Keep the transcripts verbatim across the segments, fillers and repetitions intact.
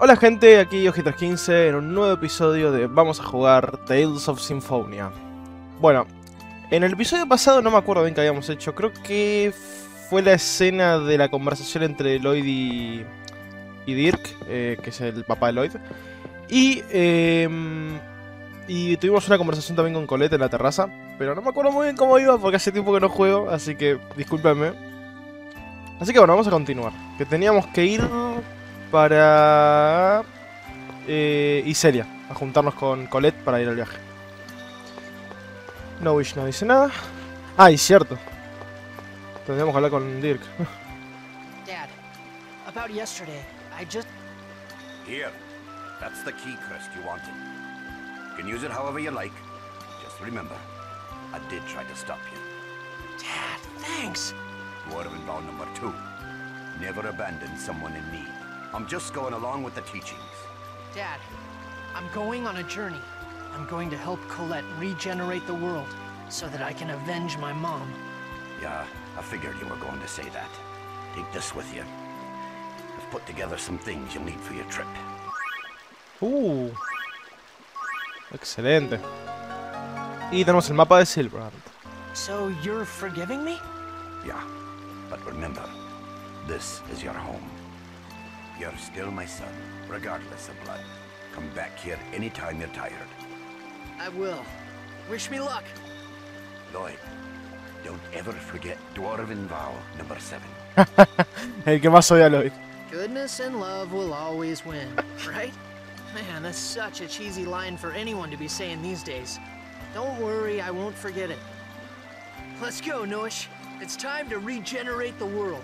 Hola gente, aquí Oji trescientos quince en un nuevo episodio de Vamos a jugar Tales of Symphonia. Bueno, en el episodio pasado no me acuerdo bien qué habíamos hecho. Creo que fue la escena de la conversación entre Lloyd y, y Dirk, eh, que es el papá de Lloyd. Y, eh, y tuvimos una conversación también con Colette en la terraza. Pero no me acuerdo muy bien cómo iba porque hace tiempo que no juego, así que discúlpenme. Así que bueno, vamos a continuar. Que teníamos que ir para eh, Iselia, a juntarnos con Colette para ir al viaje. No Wish no dice nada. Ah, y cierto. Tendríamos que hablar con Dirk. Dad, about yesterday, I just... Here, that's the key crest you wanted. You can use it however you like. Just remember, I did try to stop you. Dad, thanks. Dwarven vow number two. Never abandon someone in need. I'm just going along with the teachings. Dad, I'm going on a journey. I'm going to help Colette regenerate the world so that I can avenge my mom. Yeah, I figured you were going to say that. Take this with you. I've put together some things you'll need for your trip. Uh, excelente. Y tenemos el mapa de Silverhand. So you're forgiving me? Yeah, but remember, this is your home. You're still my son, regardless of blood. Come back here anytime you're tired. I will. Wish me luck. Lloyd, don't ever forget Dwarven vow number seven. El que más odia a Lloyd. Goodness and love will always win, right? Man, that's such a cheesy line for anyone to be saying these days. Don't worry, I won't forget it. Let's go, Noish. It's time to regenerate the world.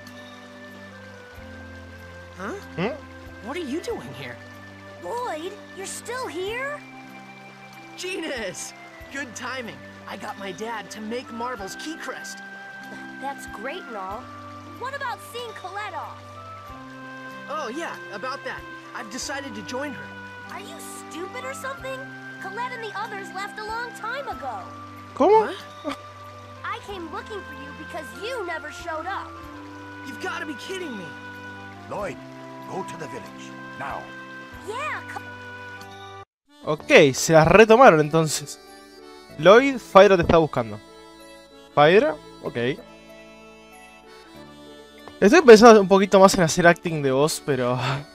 Huh? Hmm? What are you doing here? Lloyd, you're still here? Genus! Good timing. I got my dad to make Marble's key crest. That's great and all. What about seeing Colette off? Oh yeah, about that. I've decided to join her. Are you stupid or something? Colette and the others left a long time ago. ¿Cómo? What? I came looking for you because you never showed up. You've got to be kidding me. Lloyd, go to the village, now. Yeah, co- Ok, se las retomaron entonces. Lloyd, Phaedra te está buscando. ¿Phaedra? Ok. Estoy pensando un poquito más en hacer acting de voz, pero...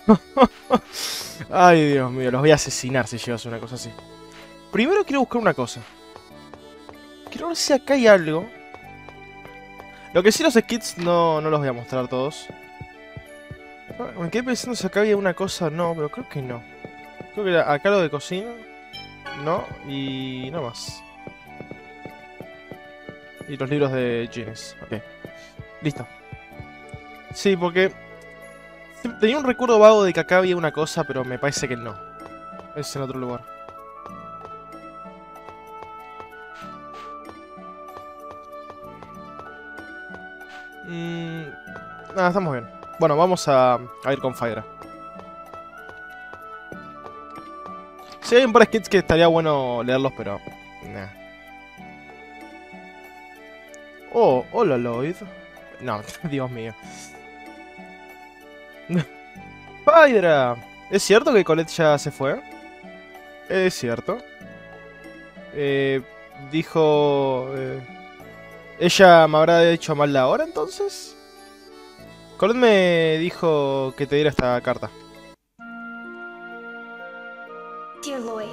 Ay, Dios mío, los voy a asesinar si llego a hacer una cosa así. Primero quiero buscar una cosa. Quiero ver si acá hay algo. Lo que sí, los skits no, no los voy a mostrar todos. Me quedé pensando si acá había una cosa o no, pero creo que no. Creo que era acá lo de cocina. No, y no más. Y los libros de Genius. Ok. Listo. Sí, porque... tenía un recuerdo vago de que acá había una cosa, pero me parece que no. Es en otro lugar. Mmm... Nada, estamos bien. Bueno, vamos a, a ir con Phaedra. Sí, hay un par de skits que estaría bueno leerlos, pero... Nah. Oh, hola Lloyd. No, Dios mío. Phaedra. ¿Es cierto que Colette ya se fue? Es cierto. Eh, dijo... Eh, ¿Ella me habrá hecho mal la hora entonces? Colette me dijo que te diera esta carta. Dear Lloyd,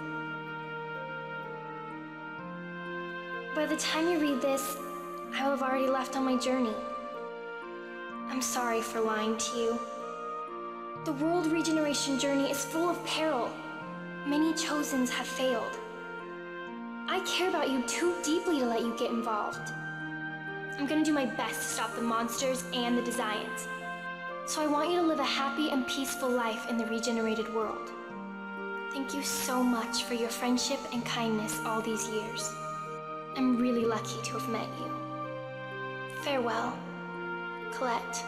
by the time you read this, I will have already left on my journey. I'm sorry for lying to you. The world regeneration journey is full of peril. Many Chosens have failed. I care about you too deeply to let you get involved. I'm gonna do my best to stop the monsters and the Desians. So I want you to live a happy and peaceful life in the regenerated world. Thank you so much for your friendship and kindness all these years. I'm really lucky to have met you. Farewell, Colette.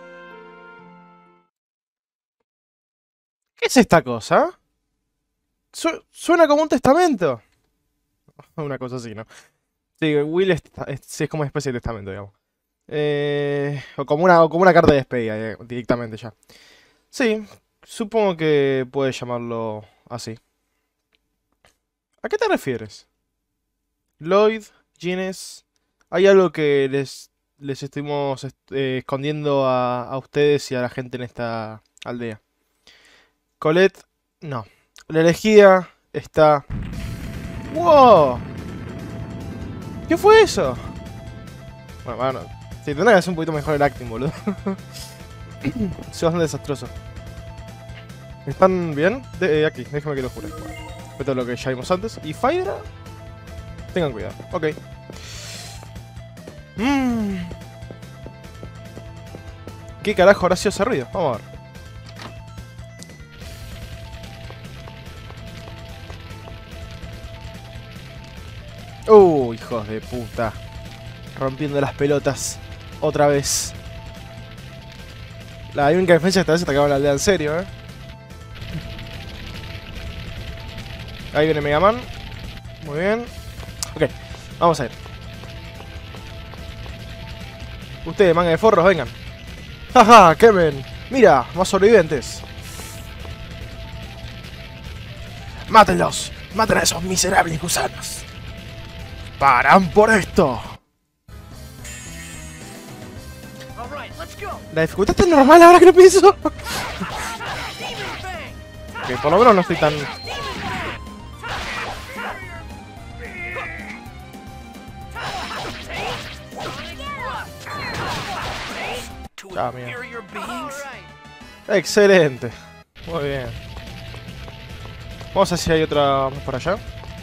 ¿Qué es esta cosa? Su- suena como un testamento. Una cosa así, ¿no? Sí, Will es, es, es como una especie de testamento, digamos. Eh, o, como una, o como una carta de despedida, eh, directamente ya. Sí, Supongo que puedes llamarlo así. ¿A qué te refieres? Lloyd, Gines, hay algo que les, les estuvimos est- eh, escondiendo a, a ustedes y a la gente en esta aldea. Colette, no. La elegida está... ¡Wow! ¿Qué fue eso? Bueno, bueno. Sí, tendrá que hacer un poquito mejor el acting, boludo. Es bastante desastroso. ¿Están bien? De, eh, aquí, déjame que lo jure. Esto es lo que ya vimos antes. ¿Y Phaedra? Tengan cuidado. Ok. Mm. ¿Qué carajo habrá sido ese ruido? Vamos a ver. Uh, hijos de puta. Rompiendo las pelotas. Otra vez. La única defensa esta vez atacaban la aldea en serio, eh. Ahí viene Mega Man. Muy bien. Ok, vamos a ir. Ustedes, manga de forros, vengan. ¡Jaja! ¡Quemen! ¡Mira! ¡Más sobrevivientes! ¡Mátenlos! ¡Maten a esos miserables gusanos! ¡Paran por esto! All right, let's go. La dificultad está normal ahora que lo pienso. Ok, por lo menos no estoy tan... Ah, mira. Excelente. Muy bien. Vamos a ver si hay otra más por allá.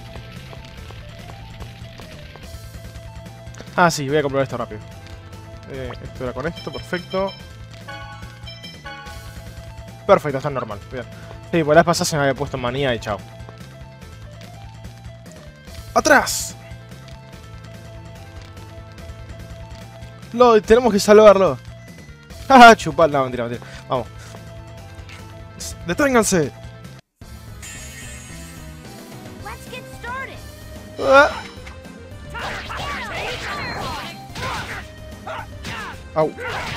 Ah, sí, voy a comprobar esto rápido. Eh, esto era con esto, perfecto. Perfecto, está normal. Bien. Sí, por las pasadas se me había puesto en manía y chao. ¡Atrás! Lo, tenemos que salvarlo. ¡Ah, chupar! No, mentira, mentira. Vamos. ¡Deténganse! Let's get started. Ah. Au.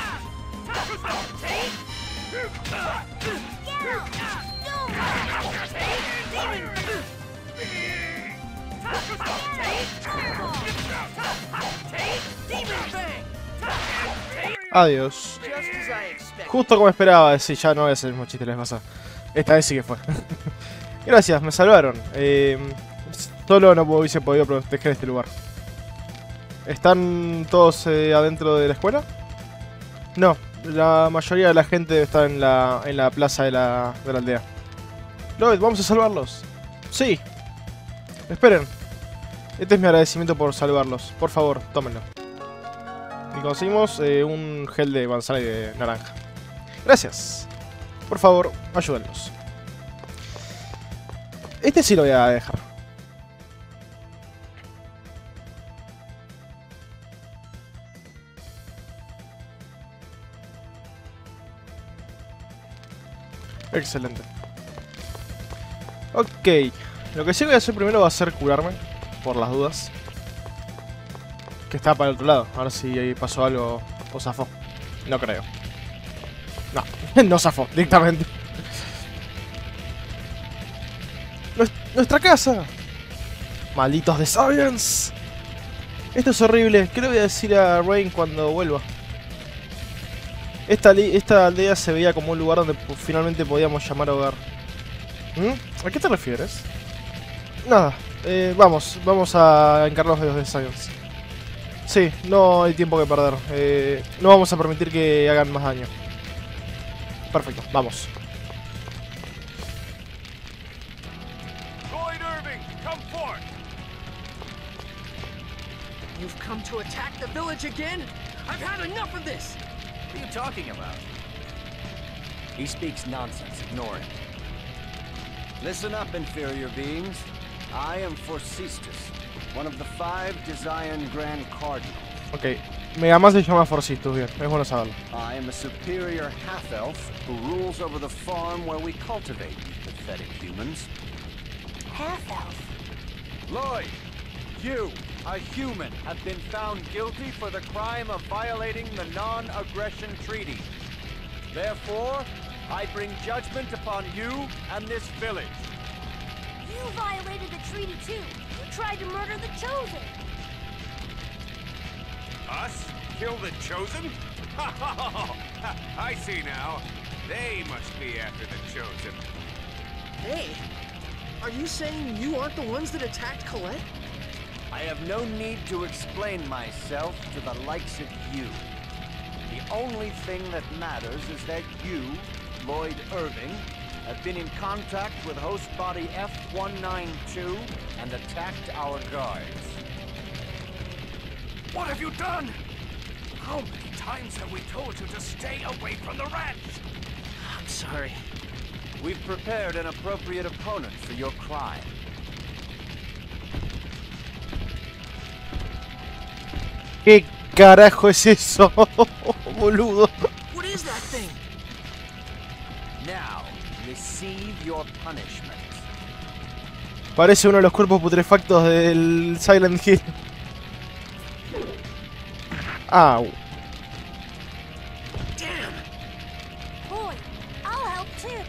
Adiós. Just as I expected. Justo como esperaba, sí, ya no es el mismo chiste, les pasa. Esta vez sí que fue. Gracias, me salvaron. Eh, solo no hubiese podido proteger este lugar. ¿Están todos eh, adentro de la escuela? No, la mayoría de la gente está en la, en la plaza de la, de la aldea. Lloyd, vamos a salvarlos. Sí. Esperen. Este es mi agradecimiento por salvarlos. Por favor, tómenlo. Y conseguimos eh, un gel de manzana y de naranja. Gracias. Por favor, ayúdenlos. Este sí lo voy a dejar. Excelente. Ok. Lo que sí voy a hacer primero va a ser curarme. Por las dudas. Que está para el otro lado. A ver si ahí pasó algo o zafó. No creo. No, no zafó, directamente. Nues- ¡Nuestra casa! ¡Malditos de Science! Esto es horrible. ¿Qué le voy a decir a Rain cuando vuelva? Esta, esta aldea se veía como un lugar donde finalmente podíamos llamar hogar. ¿Mm? ¿A qué te refieres? Nada. Eh, vamos, vamos a encargarnos de los de Science. Sí, no hay tiempo que perder. Eh, no vamos a permitir que hagan más daño. Perfecto, vamos. Lloyd Irving, come forth! You've come to attack the village again? I've had enough of this! What are you talking about? He speaks nonsense. Ignore him. Listen up, inferior beings. I am Forcestus, one of the five Desian Grand Cardinals. Ok. Mega Man se llama Forcestus, bien. Es bueno saberlo. I am a superior half-elf who rules over the farm where we cultivate you pathetic humans. Half-elf. Lloyd, you, a human, have been found guilty for the crime of violating the non-aggression treaty. Therefore, I bring judgment upon you and this village. You violated the treaty too. You tried to murder the Chosen. Us? Kill the Chosen? I see now. They must be after the Chosen. Hey, are you saying you aren't the ones that attacked Colette? I have no need to explain myself to the likes of you. The only thing that matters is that you, Lloyd Irving, have been in contact with host body F one ninety-two and attacked our guards. What have you done? How many times have we told you to stay away from the ranch? I'm sorry. We've prepared an appropriate opponent for your crime. ¿Qué carajo es eso, boludo? What is that thing? Now, receive your punishment. Parece uno de los cuerpos putrefactos del Silent Hill. Au. Damn! Boy, I'll help too.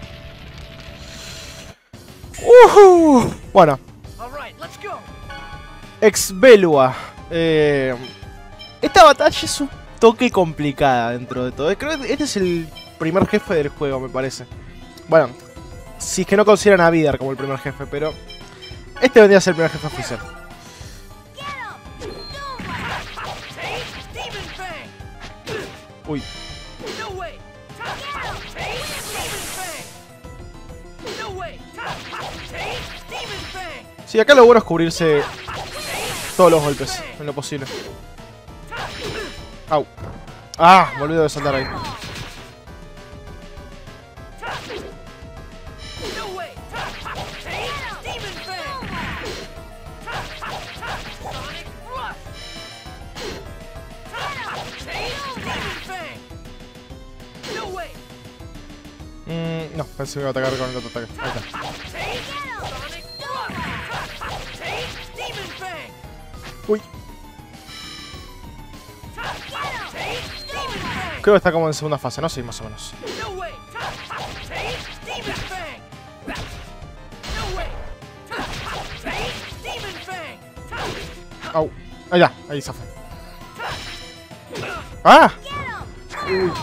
Uh-huh. Bueno, All right, let's go. Exvelua. Eh, esta batalla es un toque complicada dentro de todo. Creo que este es el primer jefe del juego, me parece. Bueno, si es que no consideran a Vidar como el primer jefe, pero este vendría a ser el primer jefe oficial. Get him! Demon Fang! Uy. No way! Demon Fang! No way! Demon Fang! Sí, acá lo bueno es cubrirse todos los golpes, en lo posible. Au. Ah, me olvidé de saltar ahí. No way! Demon Fang! Sonic Rush! Demon Fang! No way! Mm, no, pensé que iba a atacar con el otro ataque. Ahí está. Sonic Rush! Demon Fang! Uy. Demon Fang! Creo que está como en segunda fase, ¿no? Sí, más o menos. No way! Demon Fang! No way! Demon Fang! Au. Ahí ya, ahí se fue. ¡Ah! Uy.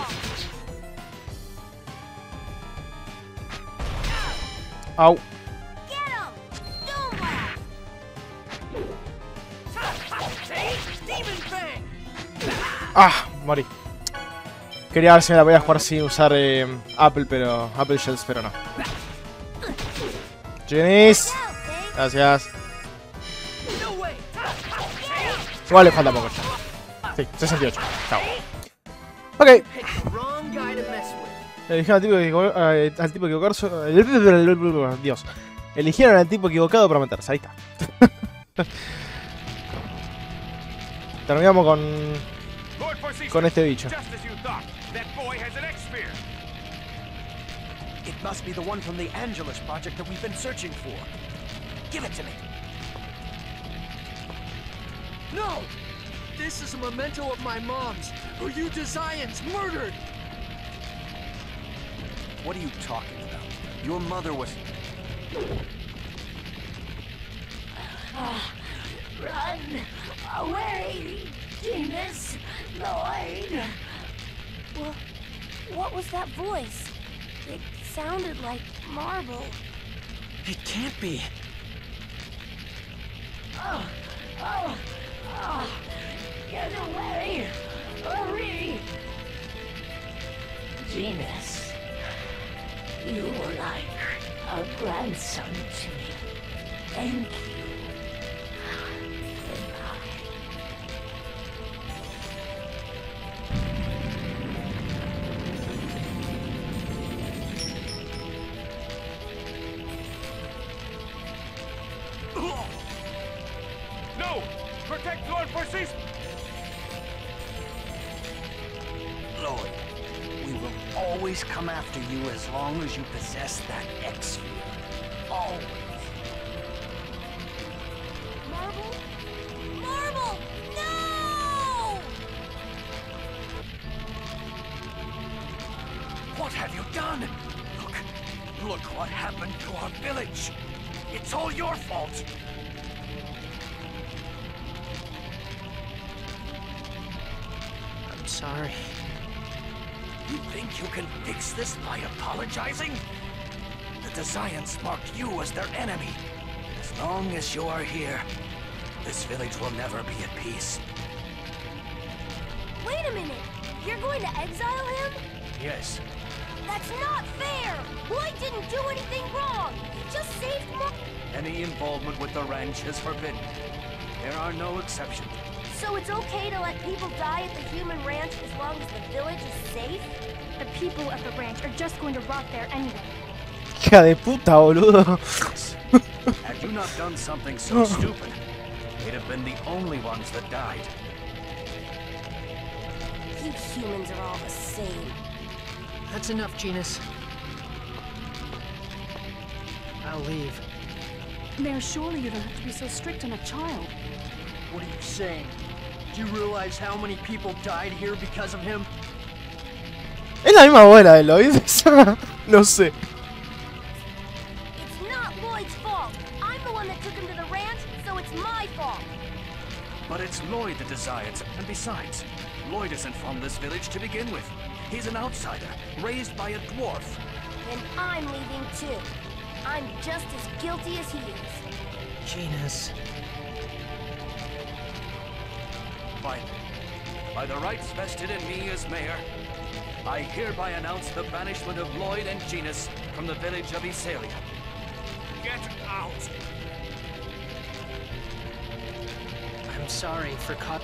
Au. Get him! Don't laugh! Demon Fang! Ah, morí. Quería ver si me la podía jugar sin usar eh, Apple, pero Apple Shells, pero no. Jenis. Gracias. No way! Igual le falta poco. Sí, sesenta y ocho. Chao. Ok. Pick the wrong guy to mess with. Eligieron al tipo equivo- eh, al tipo equivocado. Dios. Eligieron al tipo equivocado para meterse. Ahí está. Terminamos con Lord Forsyth, con este bicho. just as you thought, that boy has an X-Sphere. It must be the one from the Angelus project that we've been searching for. Give it to me. No! This is a memento of my mom's, who you Desians murdered! What are you talking about? Your mother was... Run away, Genius Lloyd. Well, what was that voice? It sounded like marble. It can't be. Oh, oh, oh, get away! Hurry! Genius, you were like a grandson to me. Thank you. Goodbye. No! Protect Lord Forsyth! Lloyd, we will always come after you as long as you possess that X-Sphere. Always. Marble? Marble! No! What have you done? Look what happened to our village. It's all your fault. I'm sorry. You think you can fix this by apologizing? The Desians marked you as their enemy. As long as you are here, this village will never be at peace. Wait a minute! You're going to exile him? Yes. That's not fair! Lloyd didn't do anything wrong! He just saved more— Any involvement with the ranch is forbidden. There are no exceptions. So it's okay to let people die at the human ranch as long as the village is safe? The people at the ranch are just going to rot there anyway. Hija de puta, boludo. Had you not done something so stupid, they'd have been the only ones that died. You humans are all the same. That's enough, Genus. I'll leave. Mayor, surely you don't have to be so strict on a child. What are you saying? Do you realize how many people died here because of him? Es la misma abuela de Lloyd. No sé. It's not Lloyd's fault. I'm the one that took him to the ranch, so it's my fault. But it's Lloyd that decides. And besides, Lloyd isn't from this village to begin with. He's an outsider, raised by a dwarf. Then I'm leaving too. I'm just as guilty as he is. Genus. By, by the rights vested in me as mayor, I hereby announce the banishment of Lloyd and Genus from the village of Iselia. Get out! I'm sorry for cut.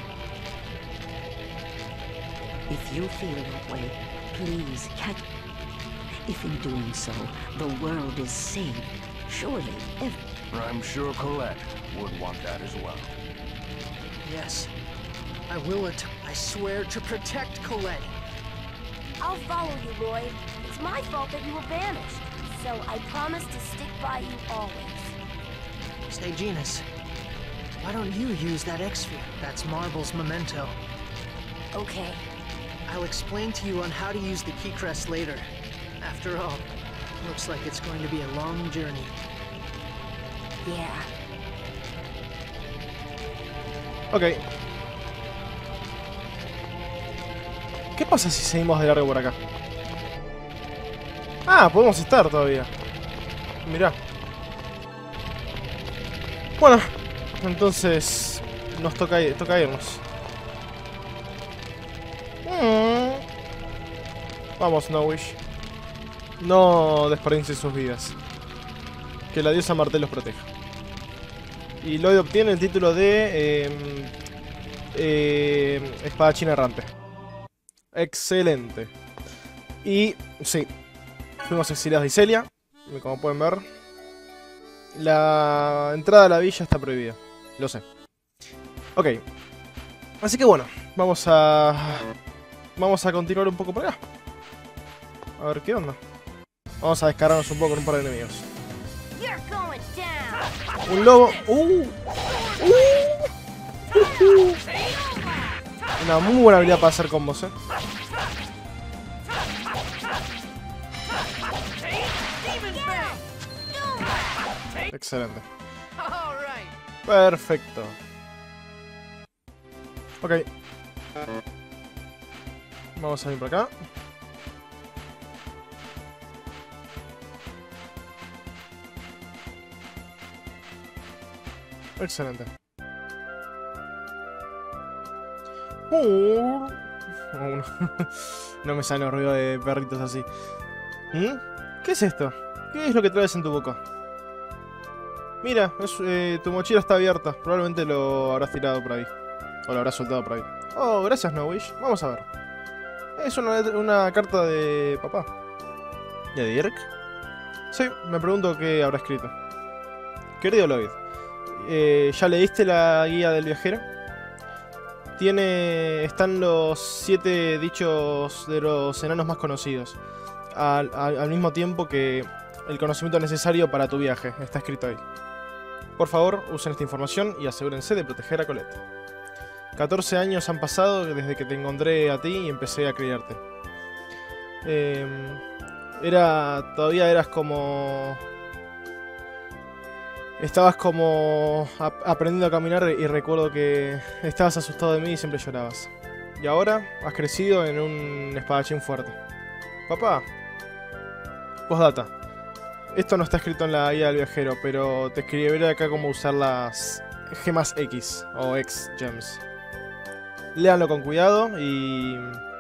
If you feel that way, please catch. If in doing so, the world is saved, surely if... I'm sure Colette would want that as well. Yes. I will it. I swear to protect Colette. I'll follow you, Lloyd. It's my fault that you were banished. So I promise to stick by you always. Say, Genus, why don't you use that X-Sphere? That's Marble's memento. Okay. I'll explain to you on how to use the key crest later. After all, looks like it's going to be a long journey. Yeah. Ok. ¿Qué pasa si seguimos de largo por acá? Ah, podemos estar todavía. Mirá. Bueno, entonces nos toca, toca irnos. Mm. Vamos, Nowish. No desperdicien sus vidas. Que la diosa Martel los proteja. Y Lloyd obtiene el título de eh, eh, espadachín errante. Excelente. Y sí, fuimos exiliados de Iselia. Como pueden ver, la entrada a la villa está prohibida. Lo sé. Ok. Así que bueno, vamos a vamos a continuar un poco por acá. A ver qué onda. Vamos a descargarnos un poco con un par de enemigos. Un lobo. Uh, uh, uh, uh. Una muy buena habilidad para hacer combos, eh. Excelente. Perfecto. Ok. Vamos a ir por acá. Excelente. Uh. Oh, no. No me sale el ruido de perritos así. ¿Mm? ¿Qué es esto? ¿Qué es lo que traes en tu boca? Mira, es, eh, tu mochila está abierta. Probablemente lo habrás tirado por ahí. O lo habrás soltado por ahí. Oh, gracias, Nowish. Vamos a ver. Es una, una carta de papá. ¿De Dirk? Sí, me pregunto qué habrá escrito. Querido Lloyd, eh, ¿ya leíste la guía del viajero? Tiene... Están los siete dichos de los enanos más conocidos. Al, al, al mismo tiempo que el conocimiento necesario para tu viaje. Está escrito ahí. Por favor, usen esta información y asegúrense de proteger a Colette. catorce años han pasado desde que te encontré a ti y empecé a criarte. Eh, Era... Todavía eras como... Estabas como... ap- aprendiendo a caminar y recuerdo que estabas asustado de mí y siempre llorabas. Y ahora has crecido en un espadachín fuerte. Papá. Postdata. Esto no está escrito en la guía del viajero, pero te escribiré acá cómo usar las gemas X o X-Gems. Léanlo con cuidado y...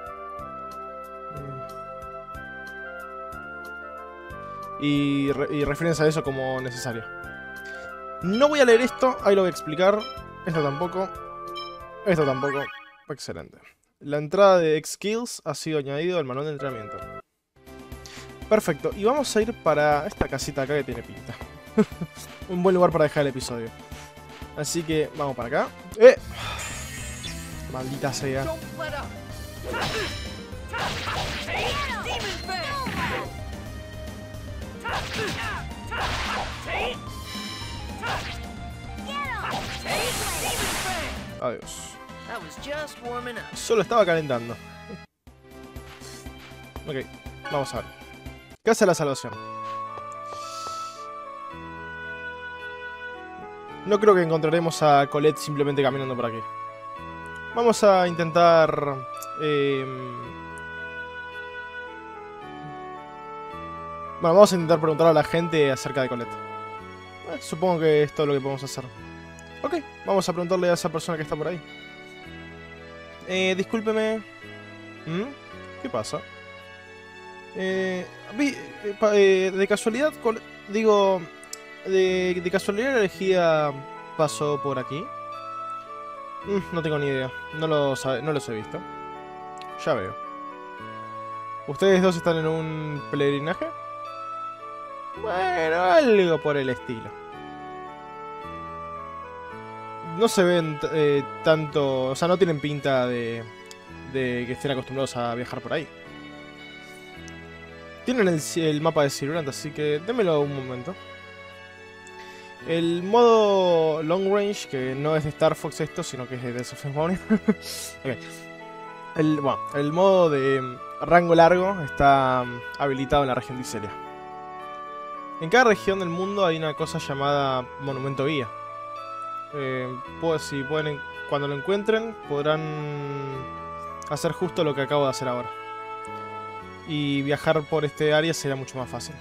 Y, re y refírense a eso como necesario. No voy a leer esto, ahí lo voy a explicar. Esto tampoco. Esto tampoco. Excelente. La entrada de X-Skills ha sido añadido al manual de entrenamiento. Perfecto, y vamos a ir para esta casita acá que tiene pinta. Un buen lugar para dejar el episodio. Así que vamos para acá. ¡Eh! Maldita sea. Adiós. Solo estaba calentando. Ok, vamos a ver. Casa de la Salvación. No creo que encontraremos a Colette simplemente caminando por aquí. Vamos a intentar... Eh... Bueno, vamos a intentar preguntar a la gente acerca de Colette. Eh, supongo que es todo lo que podemos hacer. Ok, vamos a preguntarle a esa persona que está por ahí. Eh, discúlpeme. ¿Mm? ¿Qué pasa? Eh, vi, eh, pa, eh, de casualidad, digo, de, de casualidad la elegida pasó por aquí. Mm, no tengo ni idea, no los, no los he visto. Ya veo. ¿Ustedes dos están en un peregrinaje? Bueno, algo por el estilo. No se ven eh, tanto, o sea, no tienen pinta de, de que estén acostumbrados a viajar por ahí. Tienen el, el mapa de Sirurant, así que démelo un momento. El modo Long Range, que no es de Star Fox esto, sino que es de Tales of Symphonia. Okay. El, bueno, el modo de rango largo está habilitado en la región de Iselia. En cada región del mundo hay una cosa llamada Monumento Guía. Eh, pues, si pueden, cuando lo encuentren, podrán hacer justo lo que acabo de hacer ahora. Y viajar por este área será mucho más fácil.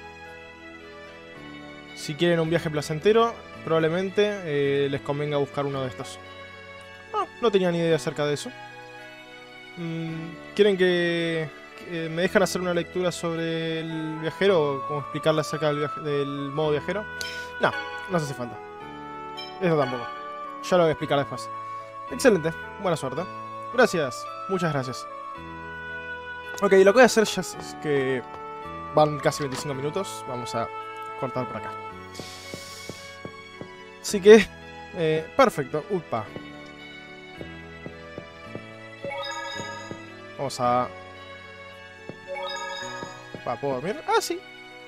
Si quieren un viaje placentero, probablemente eh, les convenga buscar uno de estos. Ah, no tenía ni idea acerca de eso. Mm, ¿Quieren que, que me dejan hacer una lectura sobre el viajero o como explicarle acerca del, viaje, del modo viajero? No, no hace falta. Eso tampoco. Ya lo voy a explicar después. Excelente, buena suerte. Gracias, muchas gracias. Ok, lo que voy a hacer ya es que van casi veinticinco minutos. Vamos a cortar por acá. Así que, eh, perfecto. Upa. Vamos a... Va, ¿puedo dormir? Ah, sí.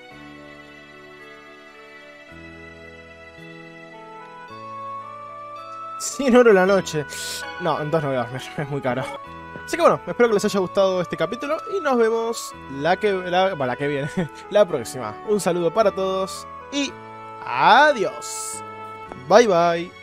cien euros la noche. No, entonces no voy a dormir. Es muy caro. Así que bueno, espero que les haya gustado este capítulo y nos vemos la que, la, bueno, la que viene, la próxima. Un saludo para todos y adiós. Bye bye.